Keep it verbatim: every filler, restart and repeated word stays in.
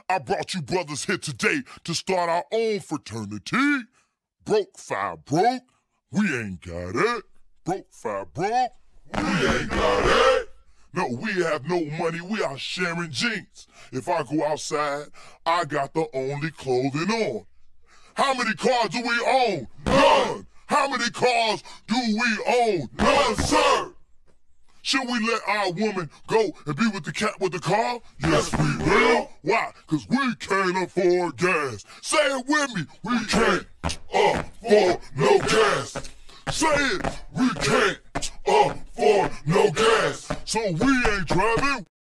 I brought you brothers here today to start our own fraternity. Broke, five broke, we ain't got it. Broke, five broke, we ain't got it. No, we have no money, we are sharing jeans. If I go outside, I got the only clothing on. How many cars do we own? None. How many cars do we own? None, sir. Should we let our woman go and be with the cat with the car? Yes, we will. Why? Because we can't afford gas. Say it with me. We can't afford no gas. Say it. We can't afford no gas. So we ain't driving.